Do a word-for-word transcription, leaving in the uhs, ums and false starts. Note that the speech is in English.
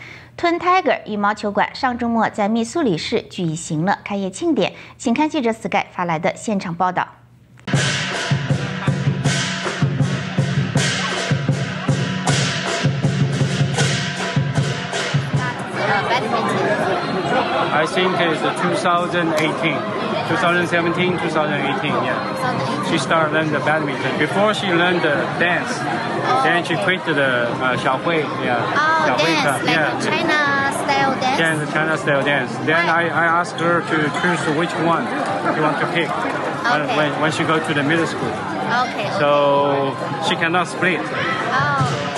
Twin Tiger 羽毛球馆上周末在密苏里市举行了开业庆典，请看记者 Sky 发来的现场报道。 I think it's twenty eighteen, twenty seventeen, twenty eighteen. Yeah. She started learning the badminton. Before she learned the dance, oh, then she okay. quit the uh, Xiaohui. Yeah. Oh, Xiaohui dance, like yeah. China style dance. Yeah, the China style dance. Then I, I asked her to choose which one you want to pick okay. when, when she go to the middle school. Okay. okay. So she cannot split. Oh.